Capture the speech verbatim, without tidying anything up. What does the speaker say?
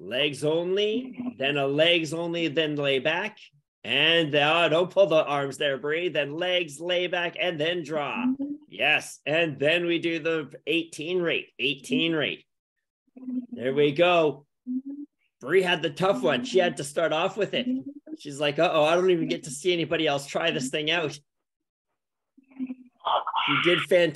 legs only, then a legs only, then lay back. And oh, don't pull the arms there, Brie. Then legs, lay back, and then draw. Yes. And then we do the eighteen rate, eighteen rate. There we go. Brie had the tough one. She had to start off with it. She's like, uh-oh, I don't even get to see anybody else try this thing out. She did fantastic.